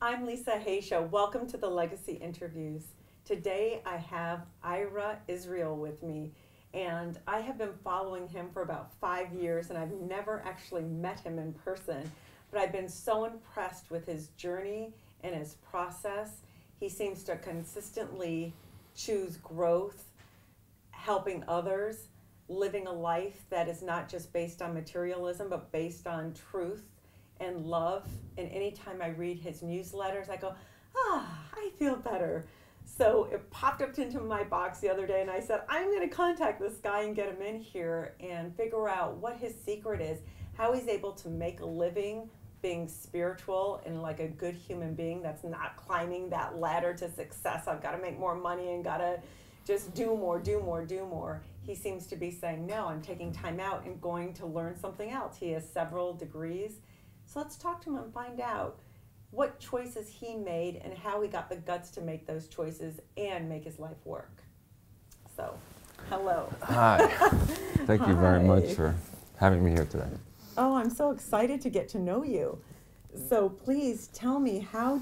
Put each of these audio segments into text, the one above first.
I'm Lisa Haisha. Welcome to the Legacy Interviews. Today I have Ira Israel with me, and I have been following him for about 5 years, and I've never actually met him in person, but I've been so impressed with his journey and his process. He seems to consistently choose growth, helping others, living a life that is not just based on materialism, but based on truth and love. And anytime I read his newsletters, I go, I feel better. So it popped up into my box the other day, and I said, I'm going to contact this guy and get him in here and figure out what his secret is, how he's able to make a living being spiritual and like a good human being that's not climbing that ladder to success. I've got to make more money and got to just do more, do more, do more. He seems to be saying, no, I'm taking time out and going to learn something else. He has several degrees. So let's talk to him and find out what choices he made and how he got the guts to make those choices and make his life work. So, hello. Hi. Thank you very much for having me here today. Oh, I'm so excited to get to know you. So please tell me, how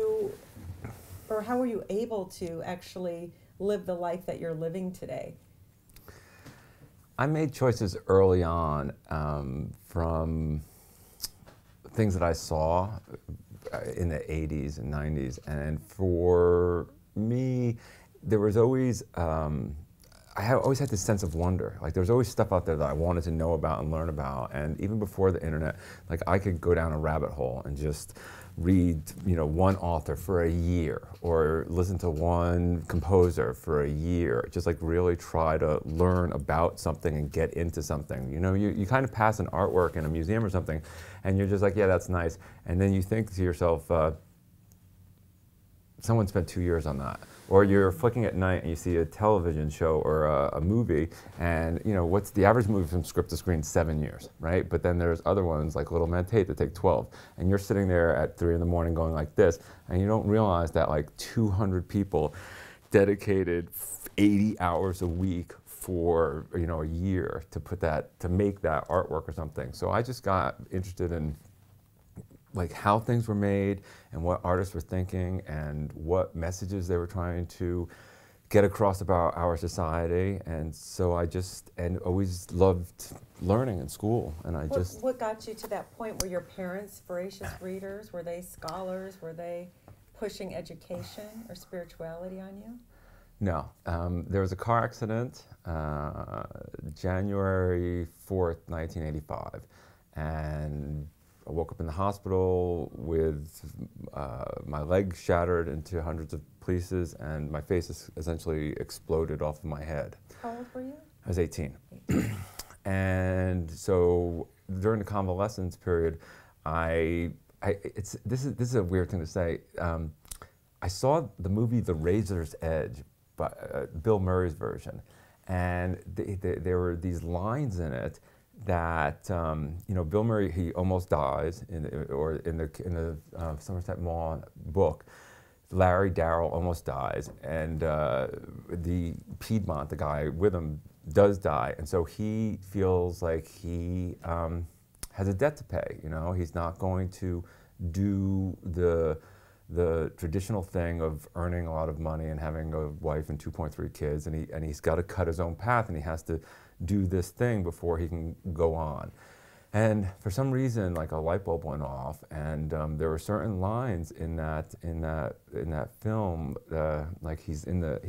were you able to actually live the life that you're living today? I made choices early on from things that I saw in the 80s and 90s. And for me, there was always, I always had this sense of wonder. Like there was always stuff out there that I wanted to know about and learn about. And even before the internet, like I could go down a rabbit hole and just read, one author for a year or listen to one composer for a year. Just like really try to learn about something and get into something. You kind of pass an artwork in a museum or something and you're just like, yeah, that's nice. And then you think to yourself, someone spent 2 years on that. Or you're flicking at night and you see a television show or a movie, and what's the average movie from script to screen? 7 years, right? But then there's other ones like Little Man Tate that take 12, and you're sitting there at 3 in the morning going like this, and you don't realize that like 200 people dedicated 80 hours a week for a year to make that artwork or something. So I just got interested in like how things were made and what artists were thinking and what messages they were trying to get across about our society. And so I always loved learning in school. And What got you to that point? Were your parents voracious readers? Were they scholars? Were they pushing education or spirituality on you? No. There was a car accident, January 4th, 1985. And I woke up in the hospital with my leg shattered into hundreds of pieces, and my face essentially exploded off of my head. How old were you? I was 18. And so during the convalescence period, this is a weird thing to say. I saw the movie The Razor's Edge, by Bill Murray's version, and there were these lines in it that Bill Murray, he almost dies in the Somerset Maugham book. Larry Darrell almost dies, and the Piedmont, the guy with him, does die, and so he feels like he has a debt to pay. He's not going to do the traditional thing of earning a lot of money and having a wife and 2.3 kids, and he's got to cut his own path, and he has to do this thing before he can go on. And for some reason, like a light bulb went off, and there were certain lines in that film, like he's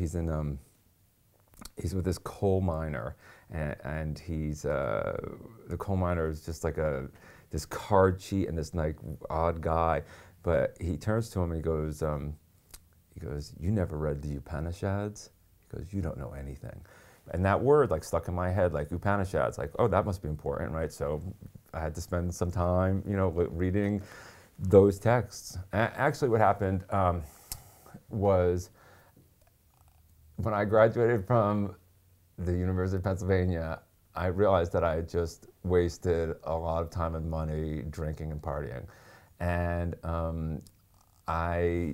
with this coal miner, and the coal miner is just like this card cheat and this like odd guy, but he turns to him and he goes, "You never read the Upanishads?" He goes, "You don't know anything." And that word like stuck in my head, like Upanishads, like, oh, that must be important, right? So I had to spend some time, reading those texts. Actually, what happened was when I graduated from the University of Pennsylvania, I realized that I had just wasted a lot of time and money drinking and partying. And I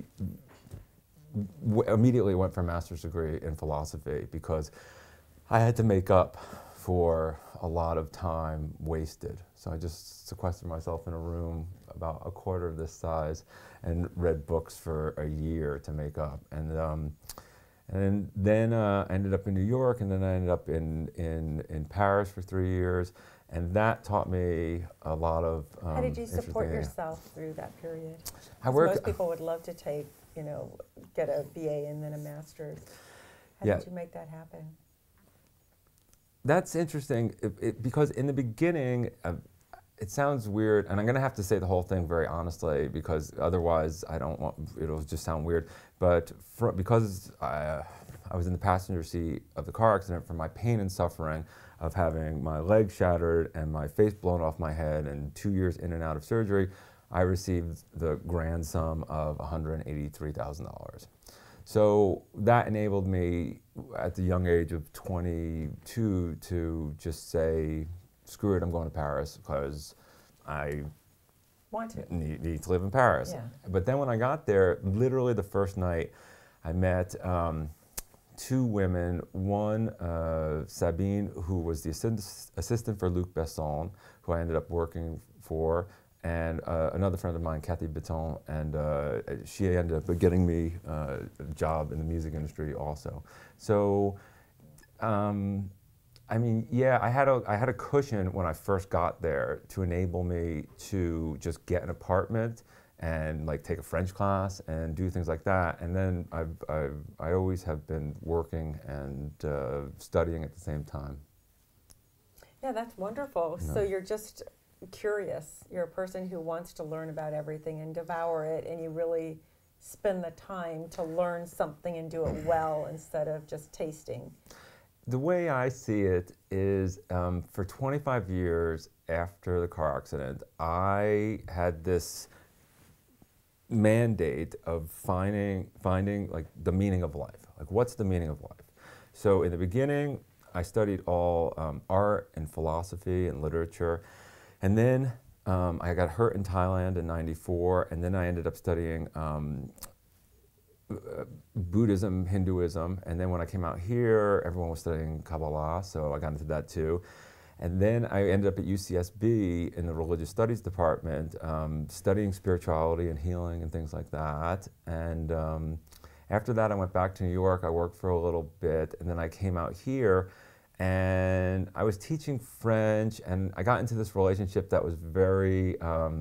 immediately went for a master's degree in philosophy because I had to make up for a lot of time wasted. So I just sequestered myself in a room about a quarter of this size and read books for a year to make up. And then I ended up in New York, and then I ended up in Paris for 3 years. And that taught me a lot of How did you support yourself through that period? Most people would love to take, get a BA and then a master's. How did you make that happen? That's interesting because in the beginning, it sounds weird, and I'm going to have to say the whole thing very honestly because otherwise it'll just sound weird. But because I was in the passenger seat of the car accident, from my pain and suffering of having my leg shattered and my face blown off my head and 2 years in and out of surgery, I received the grand sum of $183,000. So that enabled me at the young age of 22 to just say, screw it, I'm going to Paris because I need to live in Paris. Yeah. But then when I got there, literally the first night, I met two women. One, Sabine, who was the assistant for Luc Besson, who I ended up working for, and another friend of mine, Cathy Beton, and she ended up getting me a job in the music industry also. So, I mean, yeah, I had a cushion when I first got there to enable me to just get an apartment and like take a French class and do things like that. And then I always have been working and studying at the same time. Yeah, that's wonderful. No. So you're just curious. You're a person who wants to learn about everything and devour it, and you really spend the time to learn something and do it well instead of just tasting. The way I see it is for 25 years after the car accident, I had this mandate of finding like the meaning of life. Like, what's the meaning of life? So in the beginning, I studied all art and philosophy and literature. And then I got hurt in Thailand in '94, and then I ended up studying Buddhism, Hinduism, and then when I came out here, everyone was studying Kabbalah, so I got into that too. And then I ended up at UCSB in the Religious Studies department, studying spirituality and healing and things like that. And after that, I went back to New York. I worked for a little bit, and then I came out here, and I was teaching French, and I got into this relationship that was very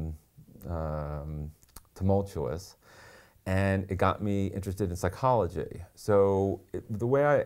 tumultuous. And it got me interested in psychology. So it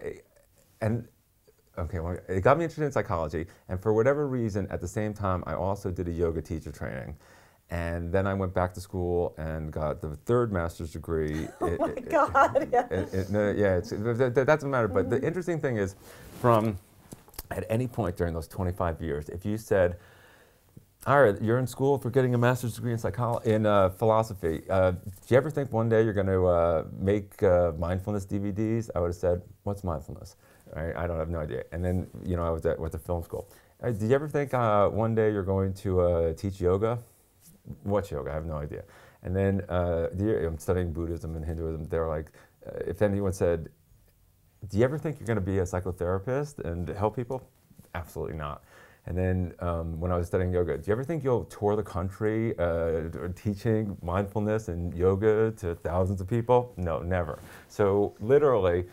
got me interested in psychology. And for whatever reason, at the same time, I also did a yoga teacher training. And then I went back to school and got the third master's degree. Oh my God, yeah. That doesn't matter. But the interesting thing is, at any point during those 25 years, if you said, Ira, you're in school for getting a master's degree in philosophy. Do you ever think one day you're going to make mindfulness DVDs? I would have said, what's mindfulness? Right? I don't have no idea. And then, I was at the film school. Do you ever think one day you're going to teach yoga? What's yoga? I have no idea. And then I'm studying Buddhism and Hinduism. They're like, if anyone said, do you ever think you're going to be a psychotherapist and help people? Absolutely not. And then when I was studying yoga, do you ever think you'll tour the country teaching mindfulness and yoga to thousands of people? No, never. So literally,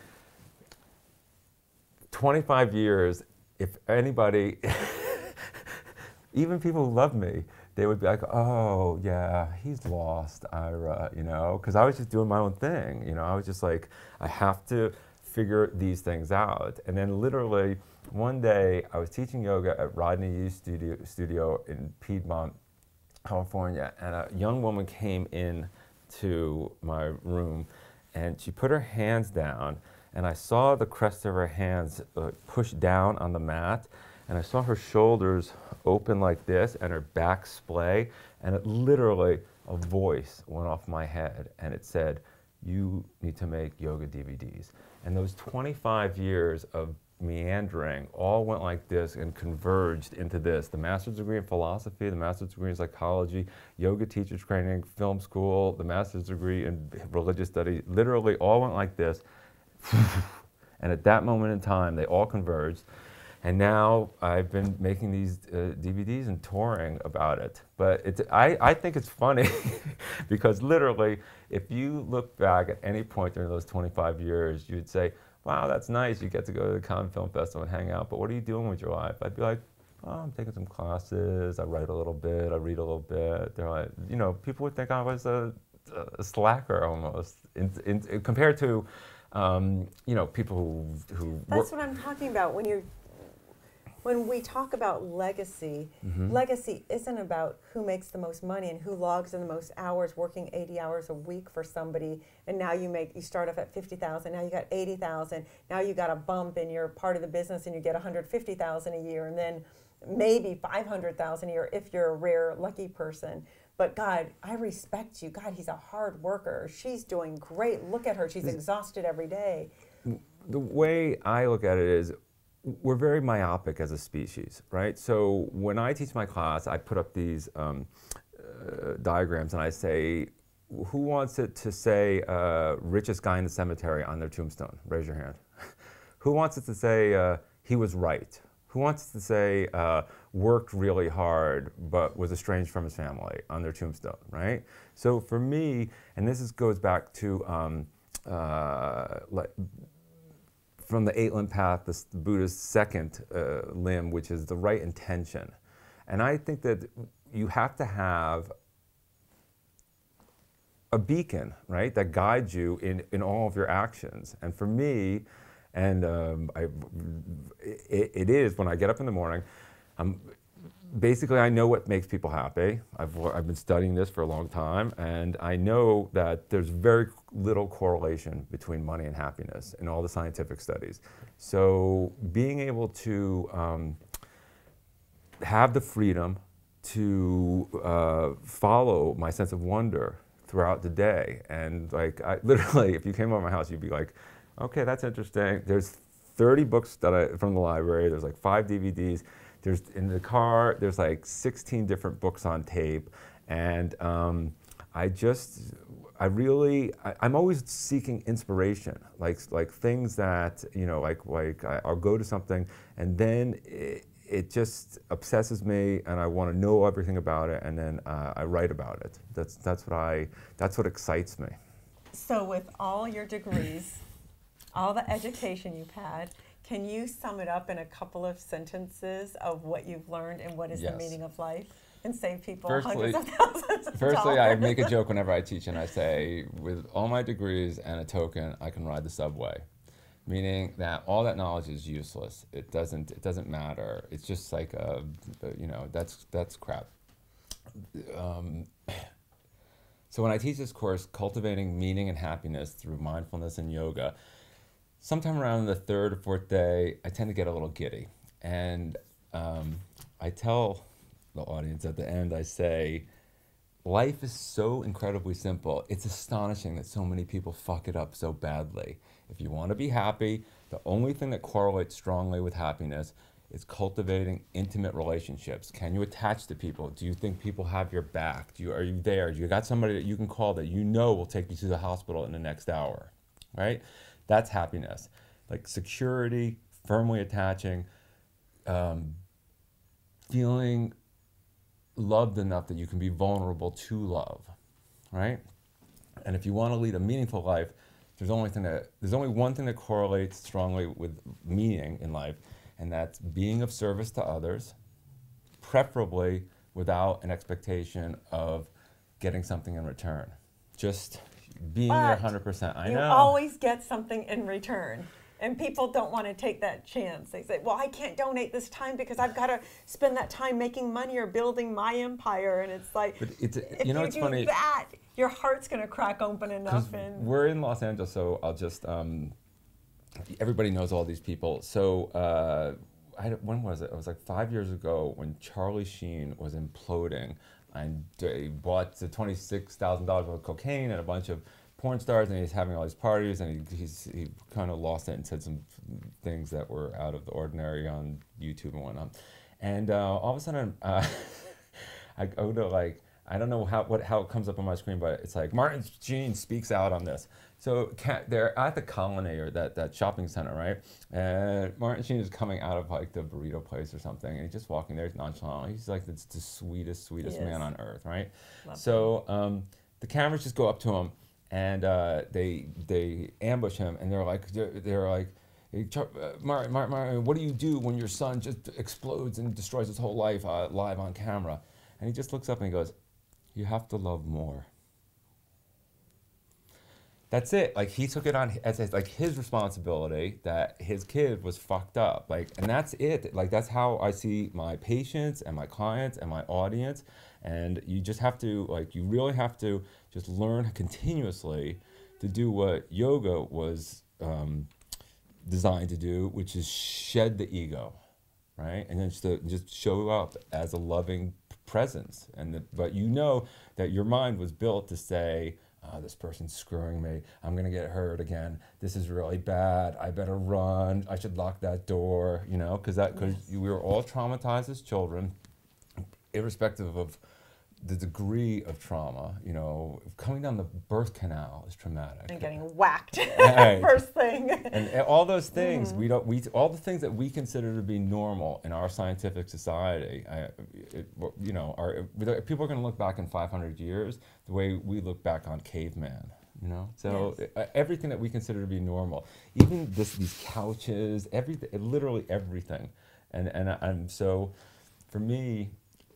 25 years, if anybody, even people who love me, they would be like, oh yeah, he's lost, Ira, because I was just doing my own thing. I was just like, I have to figure these things out. And then literally, one day, I was teaching yoga at Rodney Yu's studio in Piedmont, California, and a young woman came in to my room, and she put her hands down, and I saw the crest of her hands push down on the mat, and I saw her shoulders open like this, and her back splay, and it literally, a voice went off my head, and it said, you need to make yoga DVDs. And those 25 years of meandering all went like this and converged into this: the master's degree in philosophy, the master's degree in psychology, yoga teacher training, film school, the master's degree in religious studies. Literally all went like this. And at that moment in time, they all converged. And now I've been making these DVDs and touring about it. But I think it's funny because literally, if you look back at any point during those 25 years, you'd say, wow, that's nice. You get to go to the Cannes Film Festival and hang out. But what are you doing with your life? I'd be like, oh, I'm taking some classes. I write a little bit. I read a little bit. They're like, you know, people would think I was a slacker almost compared to, you know, people who That's what I'm talking about. When we talk about legacy, legacy isn't about who makes the most money and who logs in the most hours, working 80 hours a week for somebody, and now you start off at 50,000, now you got 80,000, now you got a bump and you're part of the business and you get 150,000 a year, and then maybe 500,000 a year if you're a rare, lucky person. But God, I respect you. God, he's a hard worker. She's doing great. Look at her. She's exhausted every day. The way I look at it is, we're very myopic as a species, right? So when I teach my class, I put up these diagrams and I say, who wants it to say richest guy in the cemetery on their tombstone? Raise your hand. Who wants it to say he was right? Who wants it to say worked really hard but was estranged from his family on their tombstone, right? So for me, and goes back to from the 8 limb path, the Buddha's second limb, which is the right intention. And I think that you have to have a beacon, right, that guides you in all of your actions. And for me, and it is when I get up in the morning, basically I know what makes people happy. I've been studying this for a long time, and I know that there's very little correlation between money and happiness in all the scientific studies. So being able to have the freedom to follow my sense of wonder throughout the day, and like literally, if you came over my house, you'd be like, okay, that's interesting. There's 30 books from the library. There's like 5 DVDs. There's in the car, there's like 16 different books on tape. And I'm always seeking inspiration, like things that, you know, I'll go to something and then it just obsesses me and I want to know everything about it, and then I write about it. That's what excites me. So with all your degrees, all the education you've had, can you sum it up in a couple of sentences of what you've learned and what is the meaning of life, and save people hundreds of thousands of Firstly, dollars? I make a joke whenever I teach, and I say, with all my degrees and a token, I can ride the subway, meaning that all that knowledge is useless. It doesn't matter. It's just like you know, that's crap. So when I teach this course, Cultivating Meaning and Happiness Through Mindfulness and Yoga, sometime around the 3rd or 4th day, I tend to get a little giddy. And I tell the audience at the end, I say, life is so incredibly simple. It's astonishing that so many people fuck it up so badly. If you want to be happy, the only thing that correlates strongly with happiness is cultivating intimate relationships. Can you attach to people? Do you think people have your back? Are you there? Do you got somebody that you can call that you know will take you to the hospital in the next hour, right? That's happiness. Like security, firmly attaching, feeling loved enough that you can be vulnerable to love, right? And if you want to lead a meaningful life, there's only one thing that correlates strongly with meaning in life, and that's being of service to others, preferably without an expectation of getting something in return. Just being there 100%. I know. You always get something in return. And people don't want to take that chance. They say, well, I can't donate this time because I've got to spend that time making money or building my empire. And it's like, but it's do funny. That, your heart's going to crack open enough. And we're in Los Angeles, so I'll just, everybody knows all these people. So when was it? It was like 5 years ago when Charlie Sheen was imploding. And he bought the $26,000 worth of cocaine and a bunch of porn stars, and he's having all these parties, and he kind of lost it and said some things that were out of the ordinary on YouTube and whatnot. And all of a sudden, I go to I don't know how it comes up on my screen, but it's like Martin Sheen speaks out on this. So they're at the Colony, or that shopping center, right? And Martin Sheen is coming out of like the burrito place or something, and he's just walking there nonchalantly. He's like the sweetest man on earth, right? So the cameras just go up to him, and they ambush him, and they're like, hey, Martin, what do you do when your son just explodes and destroys his whole life live on camera? And he just looks up and he goes, you have to love more. That's it. Like, he took it on as like his responsibility that his kid was fucked up. Like, and that's it. Like, that's how I see my patients and my clients and my audience. And you just have to, like, you really have to just learn continuously to do what yoga was designed to do, which is shed the ego, right? And then just show up as a loving presence. But you know that your mind was built to say, oh, this person's screwing me. I'm gonna get hurt again. This is really bad. I better run. I should lock that door. You know, because we were all traumatized as children, irrespective of the degree of trauma. You know, coming down the birth canal is traumatic. And getting whacked right. First thing. And all those things, all the things that we consider to be normal in our scientific society, people are going to look back in 500 years the way we look back on caveman. You know, so everything that we consider to be normal, even these couches, literally everything, and so, for me,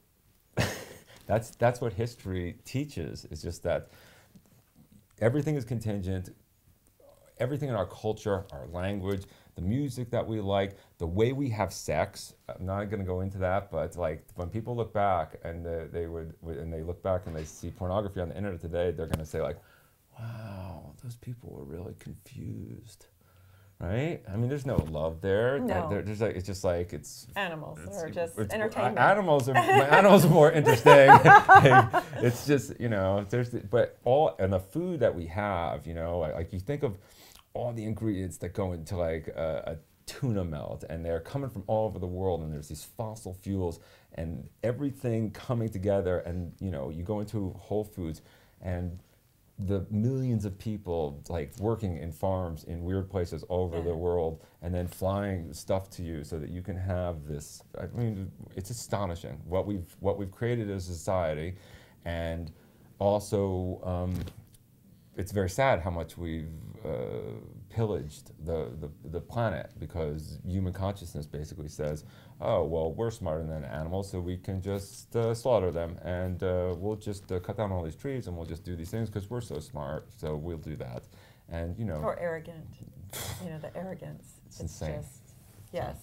that's what history teaches. It's just that everything is contingent. Everything in our culture, our language, the music that we like, the way we have sex. I'm not going to go into that, but like when people look back and they look back and they see pornography on the internet today, they're going to say like, wow, those people were really confused, right? I mean, there's no love there. No. There's like, it's just like animals or just entertainment. Animals are more interesting. It's just, you know, and the food that we have, you know, like you think of all the ingredients that go into like a tuna melt, and they're coming from all over the world, and there's these fossil fuels and everything coming together, and you know, you go into Whole Foods and the millions of people like working in farms in weird places all over the world, and then flying stuff to you so that you can have this. I mean, it's astonishing what we've created as a society, and also it's very sad how much we've pillaged the planet, because human consciousness basically says, oh, well, we're smarter than animals, so we can just slaughter them, and we'll just cut down all these trees, and we'll just do these things because we're so smart, so we'll do that. And, you know. Or arrogant. You know, the arrogance. It's insane. Yes.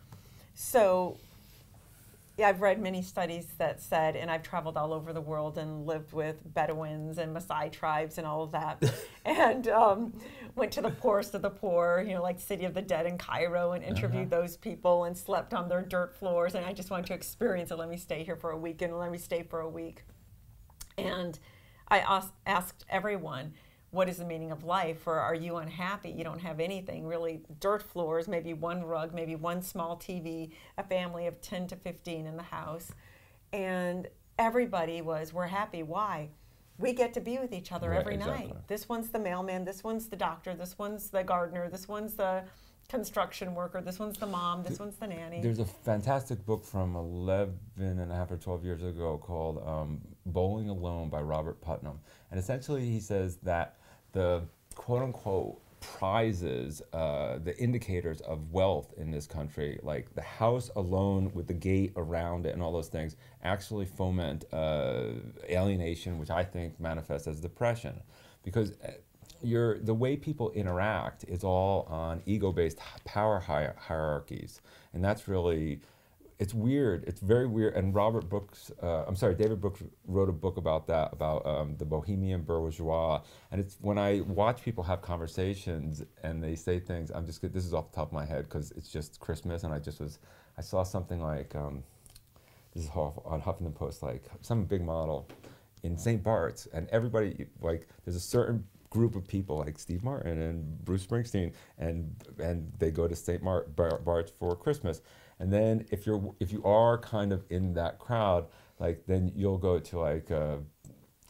So, yeah, I've read many studies that said, and I've traveled all over the world and lived with Bedouins and Maasai tribes and all of that, and went to the poorest of the poor, you know, like City of the Dead in Cairo, and interviewed those people and slept on their dirt floors, and I just wanted to experience it. Let me stay here for a week, and let me stay for a week. And I asked everyone, what is the meaning of life? Or are you unhappy? You don't have anything, really. Dirt floors, maybe one rug, maybe one small TV, a family of 10 to 15 in the house. And everybody was, we're happy. Why? We get to be with each other every night. This one's the mailman, this one's the doctor, this one's the gardener, this one's the construction worker, this one's the mom, this one's the nanny. There's a fantastic book from 11 and a half or 12 years ago called Bowling Alone by Robert Putnam. And essentially he says that the quote-unquote prizes, the indicators of wealth in this country, like the house alone with the gate around it and all those things, actually foment alienation, which I think manifests as depression. Because the way people interact is all on ego-based power hierarchies. And that's really, it's weird. It's very weird. And David Brooks wrote a book about that, about the Bohemian bourgeois. And it's when I watch people have conversations and they say things, this is off the top of my head because it's just Christmas, and I saw something like, this is on Huffington Post, like some big model in St. Bart's, and everybody, like, there's a certain group of people like Steve Martin and Bruce Springsteen, and they go to St. Bart's for Christmas. And then if you are kind of in that crowd, like then you'll go to like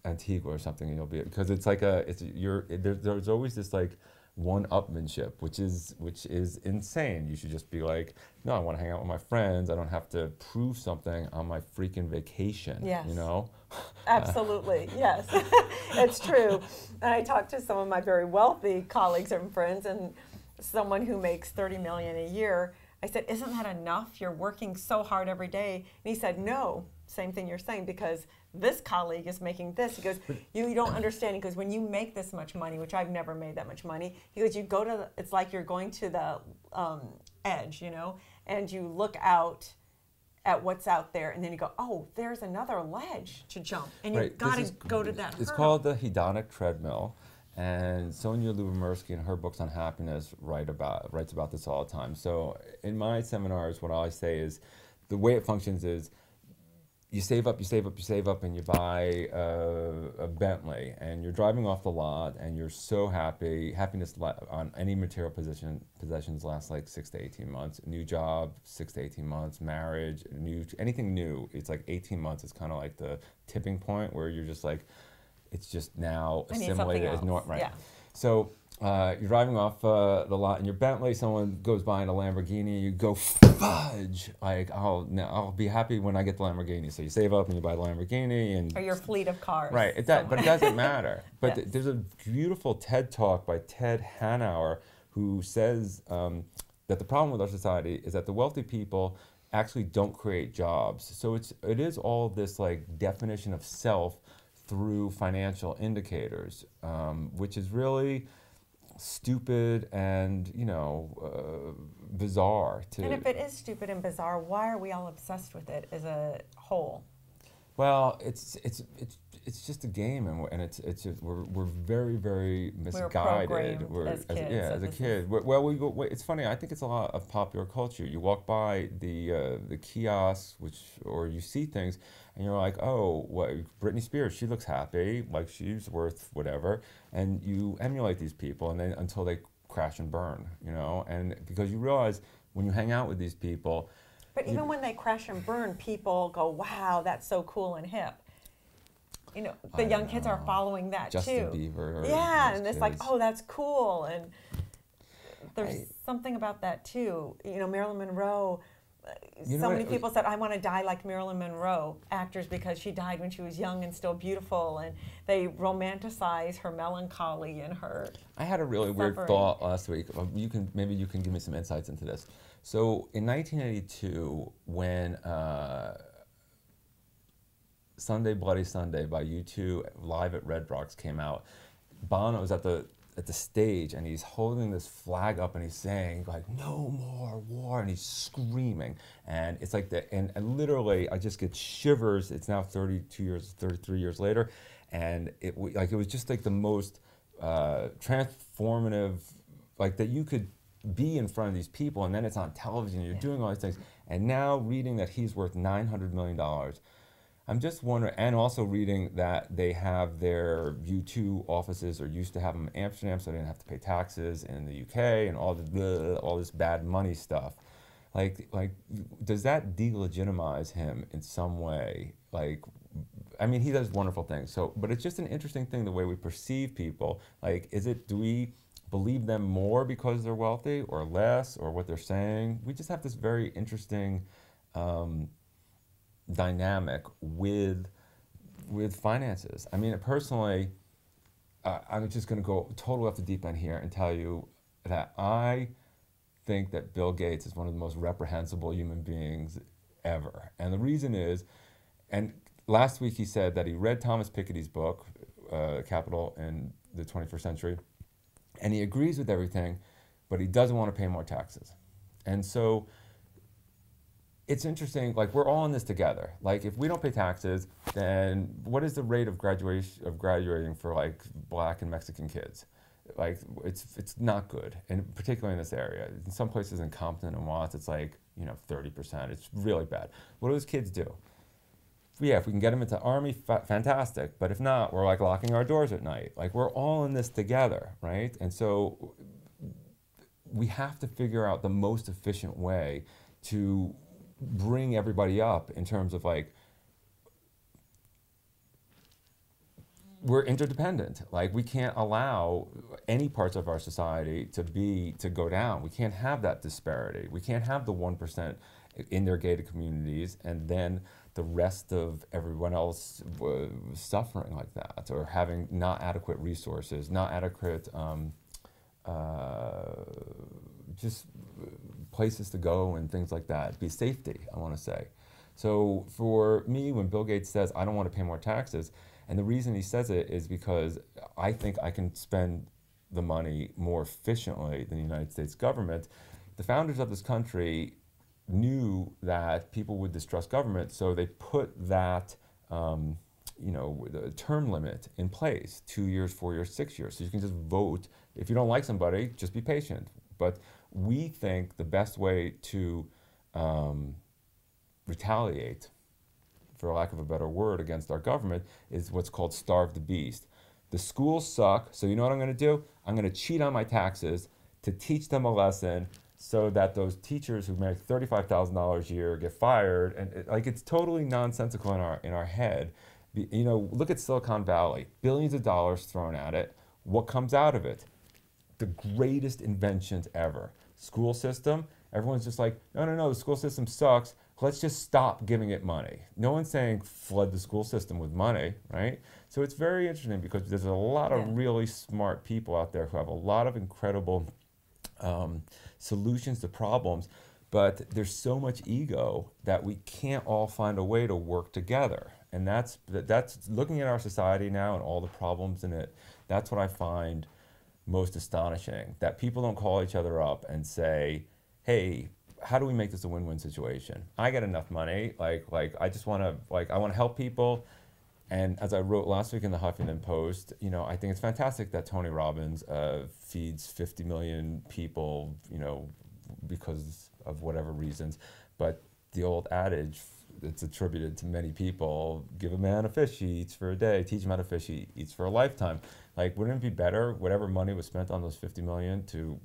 Antigua or something, and you'll be, because it's like there's always this like one-upmanship, which is insane. You should just be like, no, I want to hang out with my friends. I don't have to prove something on my freaking vacation. Yes. You know? Absolutely, yes. It's true. And I talked to some of my very wealthy colleagues and friends, and someone who makes $30 million a year. I said, isn't that enough? You're working so hard every day. And he said, no, same thing you're saying, because this colleague is making this. He goes, you don't understand. He goes, when you make this much money, which I've never made that much money, he goes, you go to, it's like you're going to the edge, you know, and you look out at what's out there, and then you go, oh, there's another ledge to jump, and you've got to go to that It's hurdle. called the hedonic treadmill, and Sonia Lyubomirsky in her books on happiness writes about this all the time. So in my seminars, what I say is, the way it functions is, you save up, and you buy a Bentley, and you're driving off the lot, and you're so happy. Happiness on any material possessions lasts like 6 to 18 months. A new job, 6 to 18 months. Marriage, anything new, it's like 18 months. It's kind of like the tipping point where you're just like, it's just now assimilated as normal. Right. Yeah. So you're driving off the lot in your Bentley, someone goes by in a Lamborghini, you go, fudge, like, I'll be happy when I get the Lamborghini. So you save up and you buy the Lamborghini. And or your fleet of cars. Right, but it doesn't matter. But Yes. There's a beautiful TED Talk by Ted Hanauer, who says that the problem with our society is that the wealthy people actually don't create jobs. So it is all this like definition of self through financial indicators, which is really stupid and bizarre. And if it is stupid and bizarre, why are we all obsessed with it as a whole? Well, it's just a game, and it's just, we're very, very misguided. We're as kids. As a kid. It's funny. I think it's a lot of popular culture. You walk by the kiosks, or you see things, and you're like, oh, what? Britney Spears, she looks happy, like she's worth whatever, and you emulate these people, and then until they crash and burn, and because you realize when you hang out with these people. But even when they crash and burn, people go, wow, that's so cool and hip. The young kids are following that Justin too. Bieber. Yeah, and it's like, oh, that's cool. And there's something about that too. Marilyn Monroe, so many people said, I want to die like Marilyn Monroe, actors, because she died when she was young and still beautiful. And they romanticize her melancholy and her I had a really weird thought last week. Maybe you can give me some insights into this. So in 1982, when Sunday Bloody Sunday by U2 live at Red Rocks came out, Bono was at the stage, and he's holding this flag up, and he's saying like, "No more war," and he's screaming, and it's like and literally I just get shivers. It's now 33 years later, and it was just like the most transformative, like that you could be in front of these people, and then it's on television, and you're doing all these things, and now reading that he's worth $900 million, I'm just wondering, and also reading that they have their U2 offices, or used to have them in Amsterdam, so they didn't have to pay taxes in the UK, and all this bad money stuff. Like, does that delegitimize him in some way? Like, I mean, he does wonderful things. So, but it's just an interesting thing, the way we perceive people. Like, do we believe them more because they're wealthy, or less, or what they're saying? We just have this very interesting dynamic with finances. I mean, personally, I'm just going to go totally off the deep end here and tell you that I think that Bill Gates is one of the most reprehensible human beings ever. And the reason is, and last week he said that he read Thomas Piketty's book, Capital in the 21st Century, and he agrees with everything, but he doesn't want to pay more taxes. And so it's interesting, like, we're all in this together. Like, if we don't pay taxes, then what is the rate of graduating for like Black and Mexican kids? Like, it's not good, and particularly in this area. In some places in Compton and Watts, it's like 30%. It's really bad. What do those kids do? Yeah, if we can get them into Army, fantastic. But if not, we're like locking our doors at night. Like, we're all in this together, right? And so we have to figure out the most efficient way to bring everybody up in terms of like we're interdependent. Like, we can't allow any parts of our society to go down. We can't have that disparity. We can't have the 1% in their gated communities and then the rest of everyone else suffering like that, or having not adequate resources, not adequate just places to go and things like that. Be safety, I want to say. So for me, when Bill Gates says, I don't want to pay more taxes, and the reason he says it is because I think I can spend the money more efficiently than the United States government. The founders of this country knew that people would distrust government, so they put that the term limit in place, 2 years, 4 years, 6 years. So you can just vote. If you don't like somebody, just be patient. But we think the best way to retaliate, for lack of a better word, against our government is what's called starve the beast. The schools suck, so you know what I'm going to do? I'm going to cheat on my taxes to teach them a lesson, so that those teachers who make $35,000 a year get fired. And it's totally nonsensical in our head. Look at Silicon Valley, billions of dollars thrown at it. What comes out of it? The greatest inventions ever. School system, everyone's just like, no, the school system sucks. Let's just stop giving it money. No one's saying flood the school system with money, right? So it's very interesting because there's a lot of really smart people out there who have a lot of incredible solutions to problems, but there's so much ego that we can't all find a way to work together. And that's looking at our society now and all the problems in it. That's what I find most astonishing, that people don't call each other up and say, hey, how do we make this a win-win situation? I get enough money, I just want to, I want to help people. And as I wrote last week in the Huffington Post, I think it's fantastic that Tony Robbins feeds 50 million people, because of whatever reasons. But the old adage, it's attributed to many people, give a man a fish, he eats for a day, teach him how to fish, he eats for a lifetime. Wouldn't it be better, whatever money was spent on those 50 million to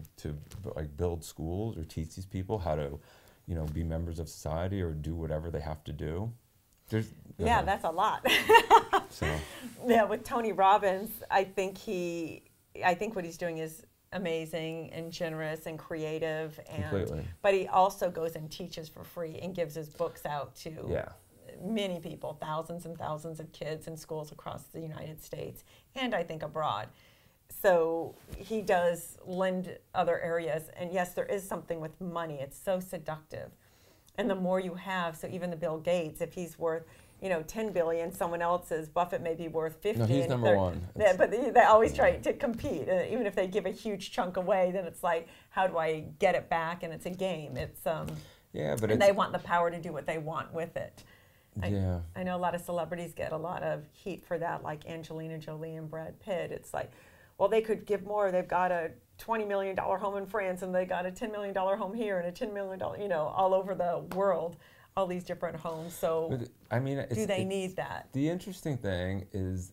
build schools or teach these people how to, be members of society or do whatever they have to do? That's a lot. So. Yeah, with Tony Robbins, I think what he's doing is amazing and generous and creative, but he also goes and teaches for free and gives his books out to many people, thousands and thousands of kids in schools across the United States and I think abroad. So he does lend other areas, and yes, there is something with money. It's so seductive. And the more you have, so even the Bill Gates, if he's worth, 10 billion, someone else's, Buffett may be worth 50. No, he's number one. But they always try to compete. Even if they give a huge chunk away, then it's like, how do I get it back? And it's a game. And they want the power to do what they want with it. I know a lot of celebrities get a lot of heat for that, like Angelina Jolie and Brad Pitt. It's like, well, they could give more. They've got a $20 million home in France, and they got a $10 million home here, and a $10 million, all over the world, all these different homes. So, do they need that? The interesting thing is,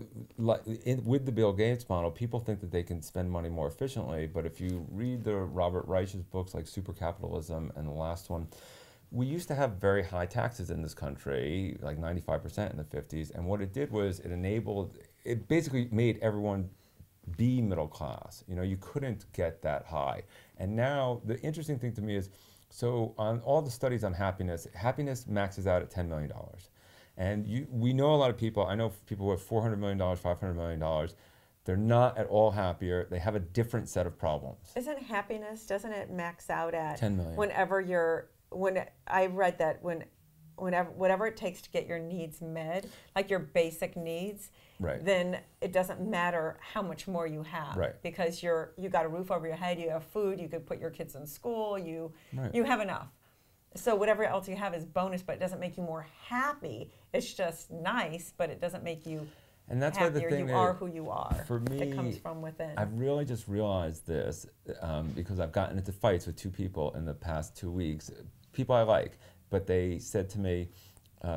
with the Bill Gates model, people think that they can spend money more efficiently. But if you read the Robert Reich's books like Supercapitalism and the last one, we used to have very high taxes in this country, like 95% in the 50s. And what it did was it basically made everyone be middle class. You couldn't get that high. And now the interesting thing to me is, so on all the studies on happiness maxes out at $10 million. And we know a lot of people, I know people with $400 million, $500 million, they're not at all happier. They have a different set of problems. Isn't happiness, doesn't it max out at 10 million? I read that whatever it takes to get your needs met, like your basic needs, then it doesn't matter how much more you have, because you got a roof over your head, you have food, you could put your kids in school, you have enough. So whatever else you have is bonus, but it doesn't make you more happy. It's just nice, but it doesn't make you that's happier. Why the thing you are who you are. For me, it comes from within. I've really just realized this because I've gotten into fights with two people in the past 2 weeks, people I like. But they said to me, I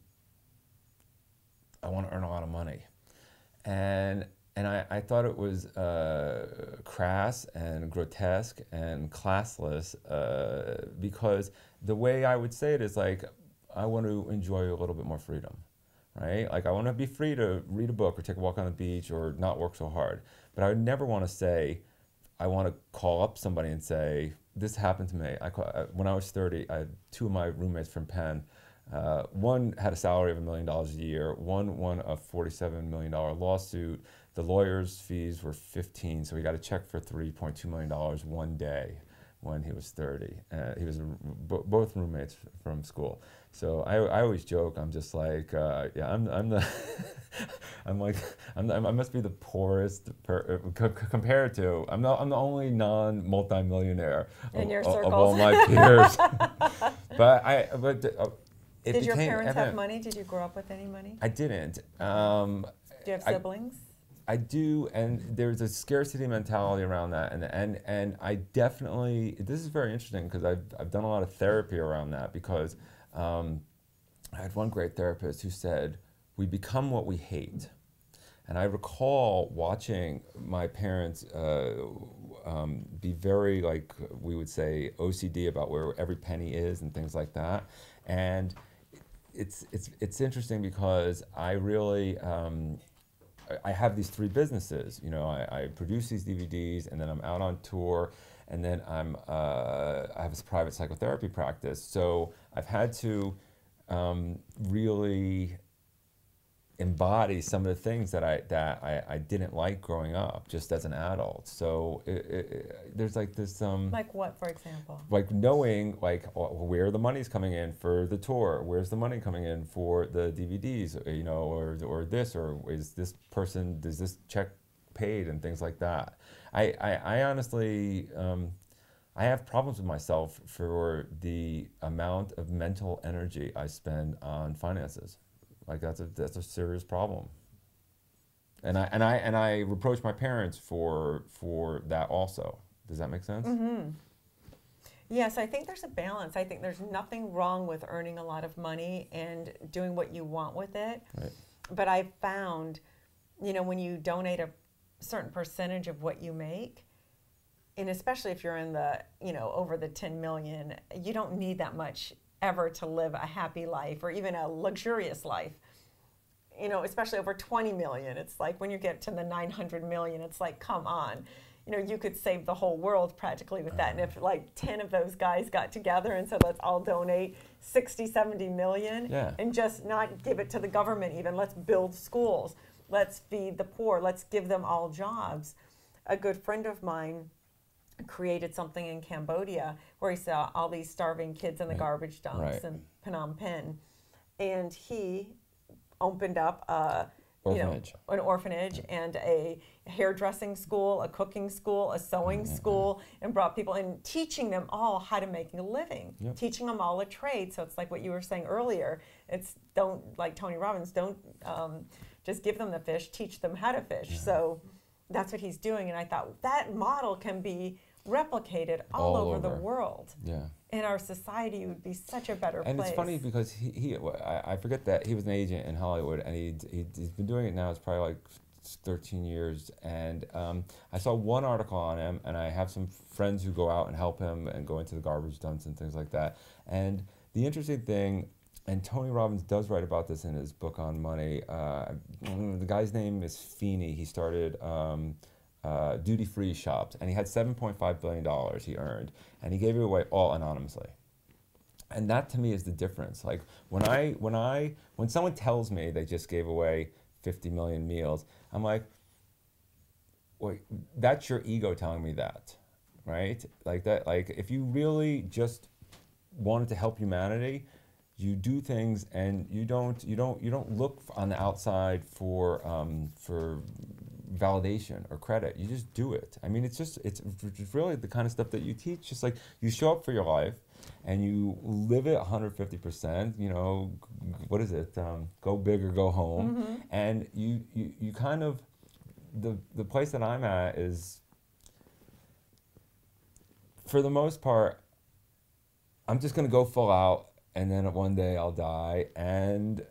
want to earn a lot of money. And I thought it was crass and grotesque and classless because the way I would say it is like, I want to enjoy a little bit more freedom. right? Like I want to be free to read a book or take a walk on the beach or not work so hard. But I would never want to say, I want to call up somebody and say, this happened to me. When I was 30, I had two of my roommates from Penn. One had a salary of $1 million a year. One won a $47 million lawsuit. The lawyer's fees were 15, so he got a check for $3.2 million one day when he was 30. He was both roommates from school. So I always joke, I'm just like, yeah, I'm the, I must be the poorest compared to, I'm the only non-multimillionaire of all my peers. Did your parents have money? Did you grow up with any money? I didn't. Do you have siblings? I do, and there's a scarcity mentality around that, and I definitely, this is very interesting because I've done a lot of therapy around that, because I had one great therapist who said, we become what we hate. And I recall watching my parents be very, like we would say, OCD about where every penny is and things like that. And it's interesting because I really, I have these three businesses. You know, I produce these DVDs, and then I'm out on tour, and then I have a private psychotherapy practice. So I've had to really embody some of the things that I didn't like growing up, just as an adult. So there's like this like what, for example? Like knowing like where the money's coming in for the tour, where's the money coming in for the DVDs, you know, or this, or is this person, does this check paid, and things like that. I honestly I have problems with myself for the amount of mental energy I spend on finances. Like that's a serious problem, and I reproach my parents for that also. Does that make sense? Mm-hmm. Yes, I think there's a balance. I think there's nothing wrong with earning a lot of money and doing what you want with it. Right. But I've found, you know, when you donate a certain percentage of what you make, and especially if you're in the, you know, over the 10 million, you don't need that much ever to live a happy life or even a luxurious life, you know, especially over 20 million. It's like when you get to the 900 million, it's like, come on, you know, you could save the whole world practically with that. And if like 10 of those guys got together and said, let's all donate 60, 70 million, yeah, and just not give it to the government even, let's build schools, let's feed the poor, let's give them all jobs. A good friend of mine created something in Cambodia where he saw all these starving kids in the garbage dumps in Phnom Penh, and he opened up an orphanage and a hairdressing school, a cooking school, a sewing school, and brought people in, teaching them all how to make a living, teaching them all a trade. So it's like what you were saying earlier. It's don't, like Tony Robbins, don't just give them the fish, teach them how to fish. Yeah. So that's what he's doing, and I thought that model can be replicated all over the world. Yeah. And our society would be such a better place. And it's funny because I forget that he was an agent in Hollywood, and he's been doing it now. It's probably like 13 years. And I saw one article on him, and I have some friends who go out and help him and go into the garbage dumps and things like that. And the interesting thing, and Tony Robbins does write about this in his book on money. The guy's name is Feeney. He started duty-free shops, and he had $7.5 billion he earned, and he gave it away all anonymously. And that to me is the difference. Like when someone tells me they just gave away 50 million meals, I'm like, wait, that's your ego telling me that, right? Like that. Like if you really just wanted to help humanity, you do things, and you don't look on the outside for validation or credit. You just do it. I mean, it's really the kind of stuff that you teach. Just like you show up for your life, and you live it 150%. You know, what is it? Go big or go home. Mm-hmm. And you kind of, the place that I'm at is, for the most part, I'm just gonna go full out. And then one day I'll die, and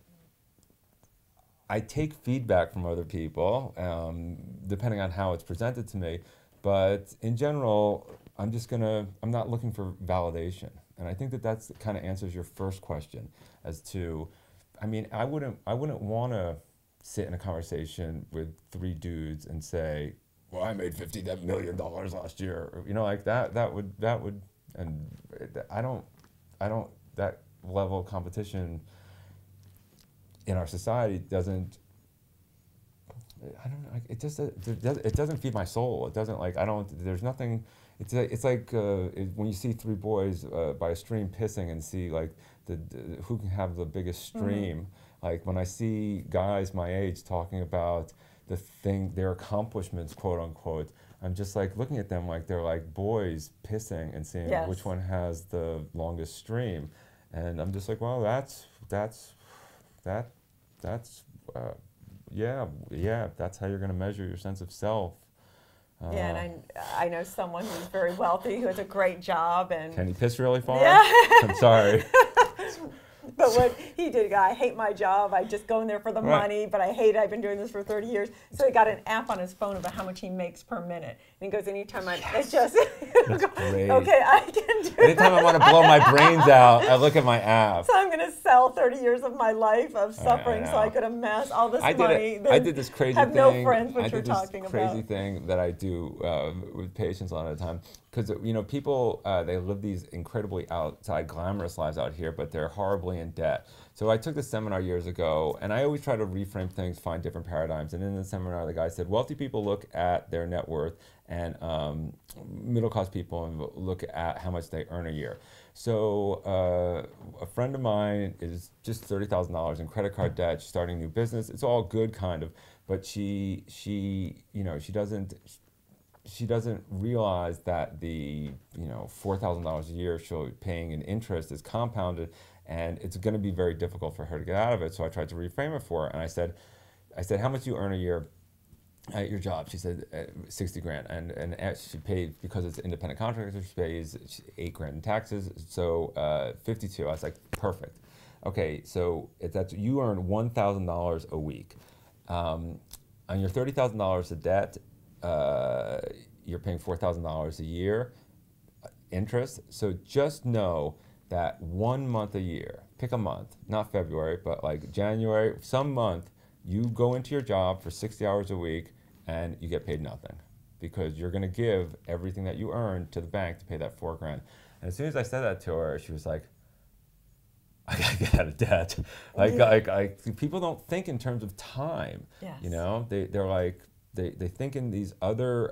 I take feedback from other people, depending on how it's presented to me. But in general, I'm not looking for validation. And I think that kind of answers your first question as to I mean, I wouldn't want to sit in a conversation with three dudes and say, well, I made $50 million last year. Or, you know, like that would, and I don't, that level of competition in our society doesn't, I don't know, like, it doesn't feed my soul. It doesn't, like, there's nothing, it's like when you see three boys by a stream pissing and see, like, who can have the biggest stream. Like, when I see guys my age talking about their accomplishments, quote unquote, I'm just like looking at them like they're like boys pissing and seeing which one has the longest stream. And I'm just like, well, that's that's how you're going to measure your sense of self. Yeah, and I know someone who's very wealthy who has a great job and can he piss really far? Yeah. I'm sorry. But what he did, I hate my job. I just go in there for the money, but I hate it. I've been doing this for 30 years. So he got an app on his phone about how much he makes per minute. And he goes, anytime it's just, That's great. okay, I can do Anytime I want to blow my brains out, I look at my app. So I'm going to sell 30 years of my life of suffering so I could amass all this money. I did this crazy have thing. No friends, which you're talking about. Crazy thing that I do with patients a lot of the time. Because, you know, people, they live these incredibly outside, glamorous lives out here, but they're horribly in debt. So I took this seminar years ago, and I always try to reframe things, find different paradigms. And in the seminar, the guy said, wealthy people look at their net worth, and middle-class people look at how much they earn a year. So a friend of mine is just $30,000 in credit card debt. She's starting a new business. It's all good, kind of, but she doesn't realize that the $4,000 a year she'll be paying in interest is compounded, and it's going to be very difficult for her to get out of it. So I tried to reframe it for her, and I said, how much do you earn a year at your job? She said 60 grand, and she paid, because it's independent contractor, she pays 8 grand in taxes, so 52. I was like, perfect. Okay, so you earn $1,000 a week. On your $30,000 of debt, you're paying $4,000 a year interest. So just know that 1 month a year, pick a month, not February, but like January, some month, you go into your job for 60 hours a week and you get paid nothing, because you're going to give everything that you earn to the bank to pay that 4 grand. And as soon as I said that to her, she was like, I gotta get out of debt. Like people don't think in terms of time. Yes. You know, they're like, they think in these other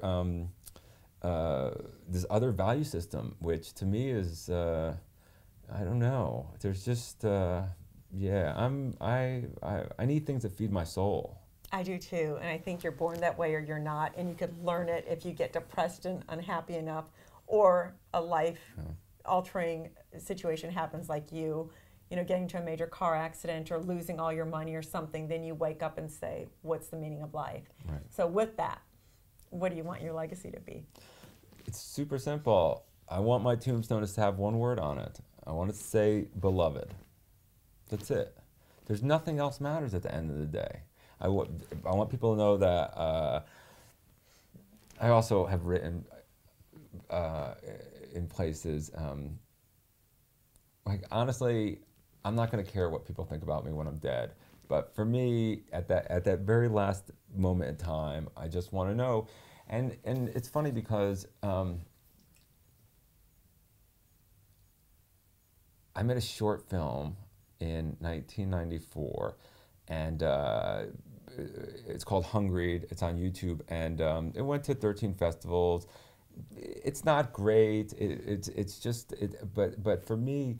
this other value system, which to me is I don't know. There's just I need things that feed my soul. I do too, and I think you're born that way or you're not, and you could learn it if you get depressed and unhappy enough, or a life-altering situation happens like you know, getting into a major car accident or losing all your money or something, then you wake up and say, what's the meaning of life? Right. So with that, what do you want your legacy to be? It's super simple. I want my tombstone to have one word on it. I want it to say beloved. That's it. There's nothing else matters at the end of the day. I want people to know that I also have written in places, like, honestly, I'm not going to care what people think about me when I'm dead. But for me, at that very last moment in time, I just want to know. And it's funny because I made a short film in 1994, and it's called Hungried. It's on YouTube, and it went to 13 festivals. It's not great. It's just but for me,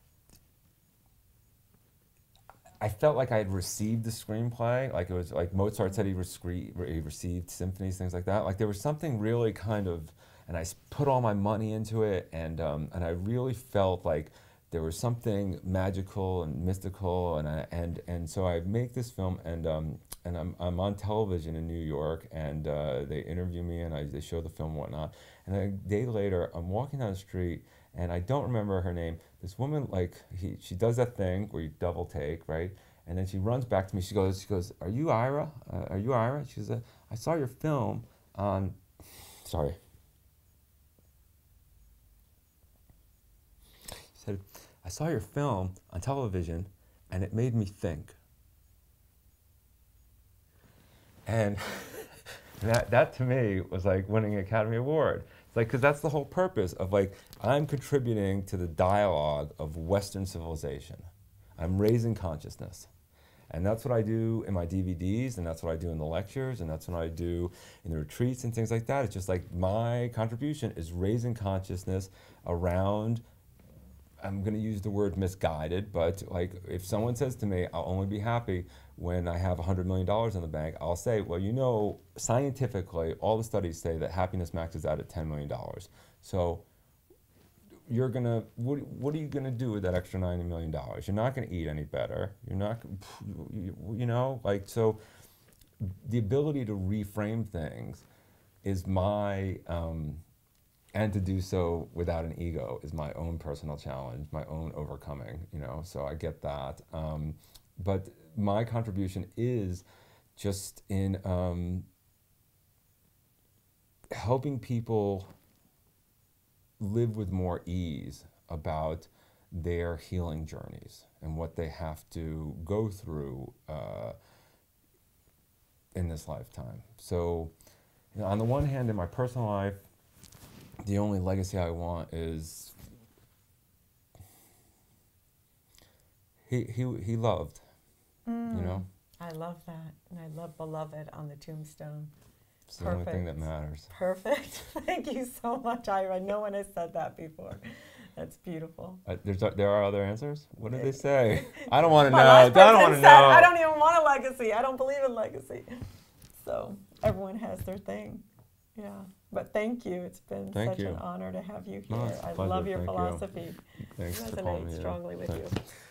I felt like I had received the screenplay. Like, it was like Mozart said he received symphonies, things like that. Like, there was something really kind of, and I put all my money into it, and I really felt like there was something magical and mystical, and so I make this film, and I'm on television in New York, and they interview me, and they show the film and whatnot. And a day later, I'm walking down the street, and I don't remember her name. This woman, like, she does that thing where you double take, right? And then she runs back to me. She goes, "Are you Ira? Are you Ira?" She says, "I saw your film on," sorry. She said, "I saw your film on television, And it made me think. And that to me was like winning an Academy Award. It's like, because that's the whole purpose of like, I'm contributing to the dialogue of Western civilization. I'm raising consciousness. And that's what I do in my DVDs, and that's what I do in the lectures, and that's what I do in the retreats and things like that. It's just like my contribution is raising consciousness around, I'm going to use the word misguided, but like if someone says to me, I'll only be happy when I have $100 million in the bank, I'll say, well, you know, scientifically, all the studies say that happiness maxes out at $10 million. So you're gonna, what are you gonna do with that extra $90 million? You're not gonna eat any better. You're not, you know, like, so the ability to reframe things is my, and to do so without an ego is my own personal challenge, my own overcoming, you know, so I get that. But my contribution is just in helping people live with more ease about their healing journeys and what they have to go through in this lifetime. So, you know, on the one hand, in my personal life, the only legacy I want is he loved, you know? I love that. And I love beloved on the tombstone. It's the only thing that matters. Perfect. Thank you so much, Ira. No one has said that before. That's beautiful. There are other answers? What did they say? I don't want to know. I don't want to know. I don't even want a legacy. I don't believe in legacy. So everyone has their thing. Yeah. But thank you. It's been such an honor to have you here. No, it's a I pleasure. love your Thank philosophy. You. Thanks It for calling me. resonates strongly with you.